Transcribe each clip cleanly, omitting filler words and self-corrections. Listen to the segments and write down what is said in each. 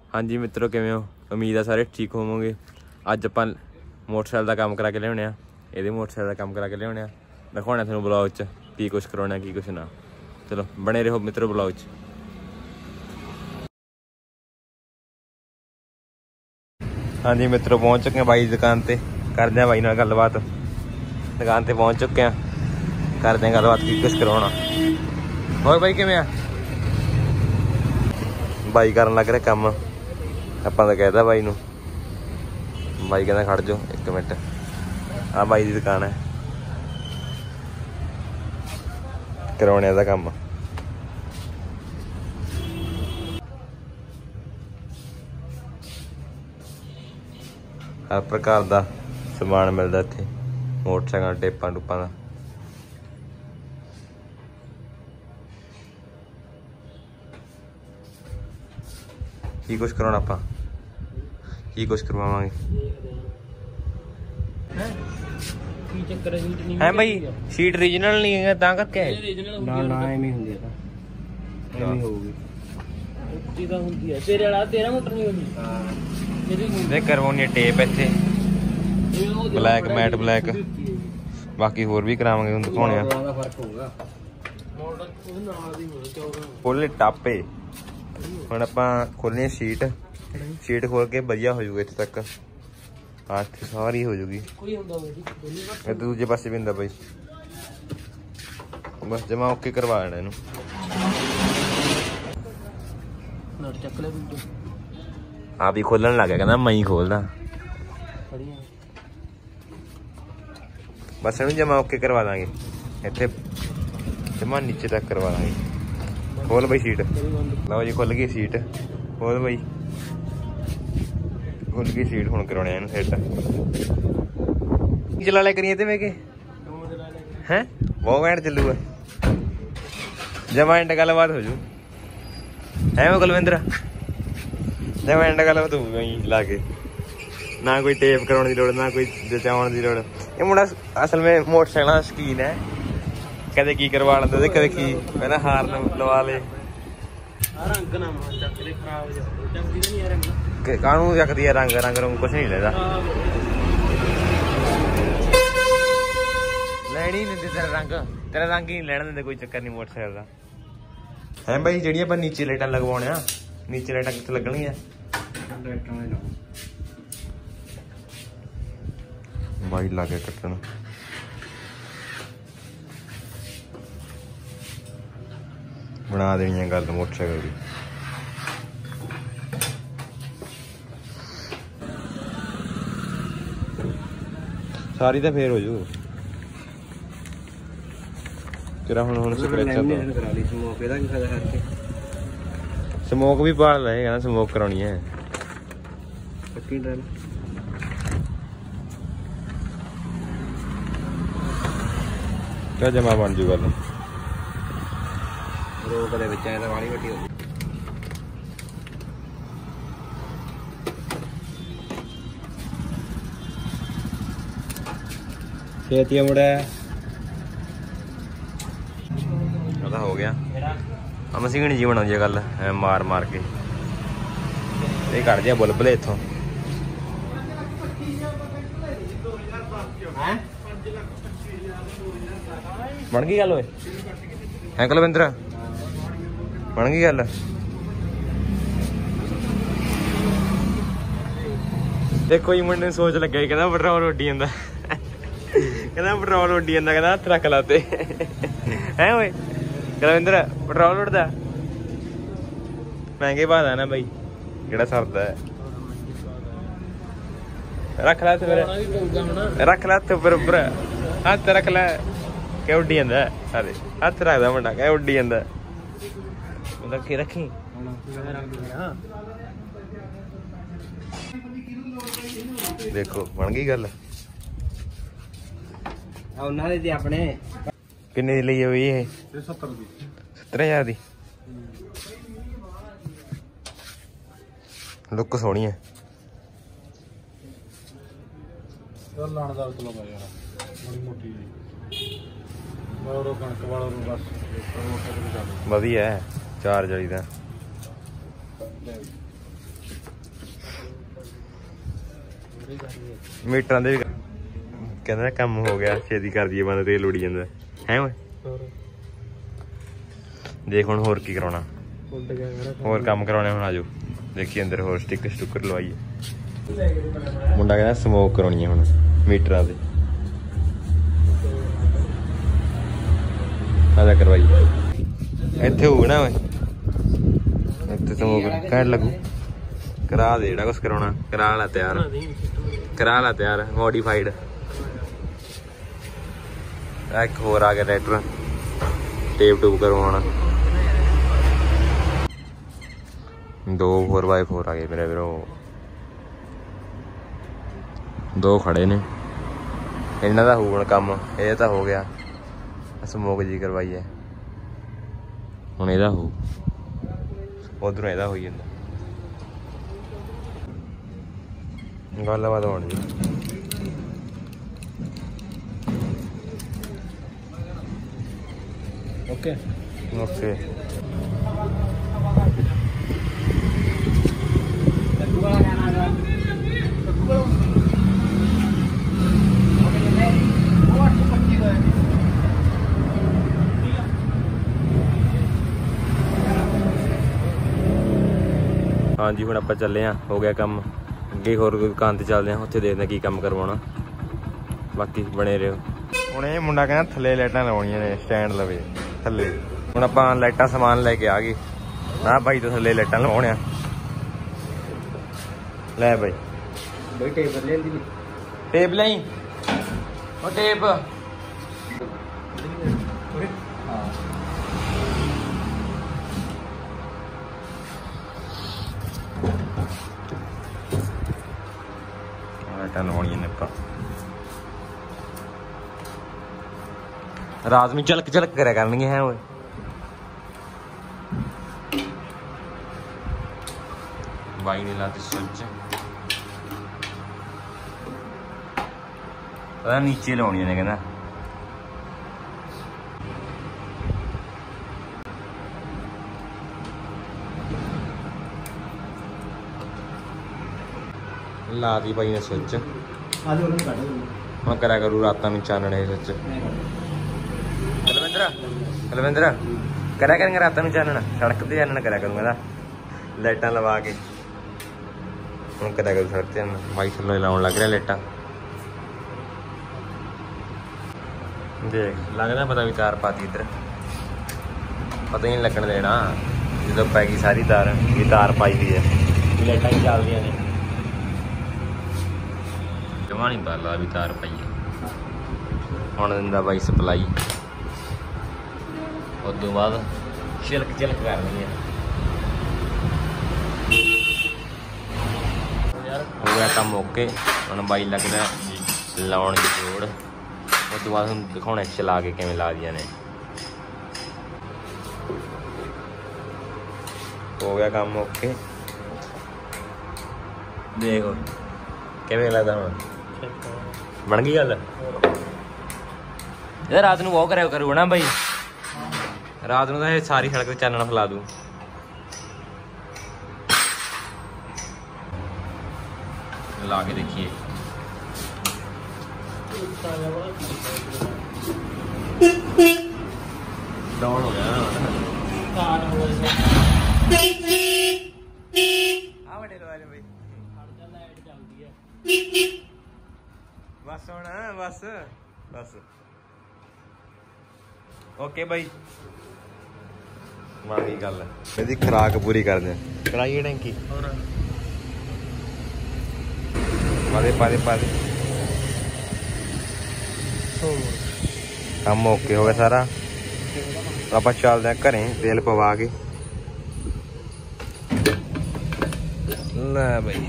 हाँ जी मित्रों, किवें हो? उम्मीद है सारे ठीक होवोगे। अज आपां मोटरसाइकिल का काम करा के लियाने आ, ये मोटरसाइकिल का काम करा के लियाने आ, दिखाने तुहानूं ब्लॉग च की कुछ करवाना की कुछ ना। चलो बने रहो मित्रों ब्लॉग च। हाँ जी मित्रों, पहुँच चुके हैं बाई की दुकान पर, करते हैं बाई नाल गलबात। दुकान पर पहुँच चुके हैं, करते हैं गलबात की कुछ करवाना। और बाई किवें आ? बाई करन लग रहा काम, ਆਪਾਂ ਤਾਂ कहता बाई नूं, बाई कहता खड़ जाओ एक मिनट। आ बाई की दुकान है, करवाने का काम। हर प्रकार का समान मिलता इत्थे, मोटरसाइकिल टेपां टूपां का। की कुछ करवाना आपां, की कुछ करवावांगे है भाई। शीट रीजनल नहीं है तां करके ना ना एवें हुंदी है, तां एवें होगी टीदा हुंदी है। तेरे वाला तेरा मोटर नहीं होनी। हां मेरी करवानी टेप इत्थे ब्लैक मैट ब्लैक, बाकी होर भी करावांगे, हुण दिखाउने आ। फर्क होगा मॉडल ਉਹਦੇ ਨਾਲ ਦੀ ਹੋਵੇ 14 ਫੁੱਲ ਟਾਪੇ। ਹੁਣ ਆਪਾਂ ਖੋਲਣੀ शीट, शीट खोल के बढ़िया हो जाऊगा इत्थे तक, हाथ सारी हो जाएगी। दूजे पासे भी हुंदा भाई, बस जमा ओके करवा लेना इनू। आप ही खोलन लग गया, कहना मैं ही खोलदा, बस इनू जमा ओके करवा देंगे, इत्थे जमा नीचे तक करवा देंगे। खोल भाई शीट, लो जी खुल गई शीट, खोल भाई खुल गई शीट। हुण करवाने इनू सेट चला ले करिए ते के हैं बहुत घैंट चलूगा, जमा एंड गलबात हो जू है वो कुलविंदर, जमा एंड गलबात हो गई ला के, ना कोई टेप करवाने की लोड़, ना कोई जचाने की लोड़। ये मुंडा असल में मोटरसाइकिल का शौकीन है, कदे की करवा लेंदा ते कदे की पहला हार्न लवा ले। रंग ना चक ले खराब हो जाए, चंगी नहीं है रंग कानू जकदी है, रंग रंग रंग कुछ नहीं लेदा, लेनी नहीं तेरा रंग, तेरा रंग ही नहीं लेना देंदे, कोई चक्कर नहीं मोटरसाइकिल का है भाई। जड़ियां अपन नीचे लाइटां लगवाने आ, नीचे लाइटां कित्थे लगणियां? बाई ला के कट्टण बना देनी है गल मोटरसाइकिल की। सारी तो फिर हो जू तेरा हुण स्मोक भी पाल रहे, कहना स्मोक करानी है। क्या जमा बन जू गल, रोक दे विच वाली वड्डी हो। खेतिया मुड़ा हो गया, हम मशीन जी बना दी गल मार मार के, ये कट दिया बुलबुले इथों। बन गई गल है कुलविंदर, बन गई गल। देखो जी मुंडे सोच लगे, कहना पेट्रोल उड्डी जांदा, कहना पेट्रोल उड्डी जांदा, कहना हत्थ रख ला ते है ओए कुलविंदर, पेट्रोल उड़दा महंगे भाव दा ना भाई, जेड़ा सरदा है। रख ला फिर, रख ला हत्थ उपर उपर, हत्थ रख ला, क्या उड्डी जांदा, अरे हत्थ रखदा मुंडा, क्या उड्डी जांदा, रखी रखी। देखो बन गई गल। अपने किन्ने दी लई हुई है? 70,000 दी। लुक सोहनी है, वधिया है, चार चाहिदा। मीटर दे कहना काम हो गया छेती कर दिए बंद तेल उड़ी जाता है ओए देख हुण होर की कराउणा होर काम कराने हुण आजो देखिए अंदर होर स्टिकर स्टुकर लवाइए मुंडा कहना स्मोक कराउणी है हुण मीटरां ते आजा करवाइए इत्थे होऊ ना ओए इत्थे स्मोक घैंट लगू करा दे जेड़ा कुछ कराउणा करा ला तैयार मॉडिफाइड एक होर आ गया ट्रैक्टर टेप टूप करवाना 2 4x4 आ गए मेरे ਵੀਰੋ 2 खड़े ने इन्हां दा होण काम ਇਹ ਤਾਂ ਹੋ ਗਿਆ ਸਮੋਕ ਜੀ ਕਰਵਾਈ ਹੈ ਹੁਣ ਇਹਦਾ ਹੋ ਉਧਰੋਂ ਇਹਦਾ ਹੋਈ ਜਾਂਦਾ ਗੱਲਬਾਤ ਹੋਣ ਜੀ ओके ओके हाँ जी हुण आपां चले हाँ हो गया काम अगे होर दुकान ते चलदे हाँ उत्थे देखदे की काम करवाउणा बाकी बने रहो हुण ये मुंडा कहना थल्ले लाइटां लाउणियां ने स्टैंड लवे थल्ले हुण आपां लाइटां समान लैके आ गए ना भाई तो थल्ले लाइटां लवाउणे लै भाई टेप ले ली टेप लाई ओ टेप लाइटां लवाउणियां ने आपां रात में झलक झलक करा करनी है वो भाई ने लाती स्विच पता नीचे लाउणी ने कहना ला दी भाई ने स्विच मैं करा करूँ रात में चानने स्विच कलविंद्र करा करेंगे रात में चानना सड़क पर चानना करा करूँगा ना लाइटां लवा के हम करा करूँ सड़क पर माई थल्लों लाउण लग रहा लाइटां देख लगदा पता भी तार पाती इधर पता ही नहीं लगन देना जो पै गई सारी तार ये तार पाई हुई है लाइटां भी चल रही ने जमा नहीं पता भी तार पाई है हुण दिंदा बाई सप्लाई उस तो बाद झलक झलक करनी है हो गया काम ओके हम बाई लगता लाउण की जोड़ उस तो बाद हम दिखाने चला के किवें ला दिया ने हो गया काम ओके देखो किवें लगता हुण बन गई गल यार रात नूं बहुत करा करूँ ना बई रात में तो सारी सड़क चानना फैला दूँ ला के देखिए डाउन हो गया बस होना बस बस ओके भाई माड़ी गल है खुराक पूरी कर दे कढ़ाई टैंकी पादे काम ओके हो गया सारा आप चलते हैं घरें तेल पवा के लै भाई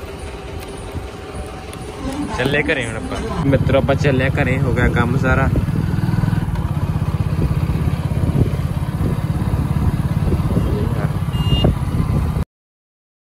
चले घरें हम मित्रों आप चले घरें हो गया काम सारा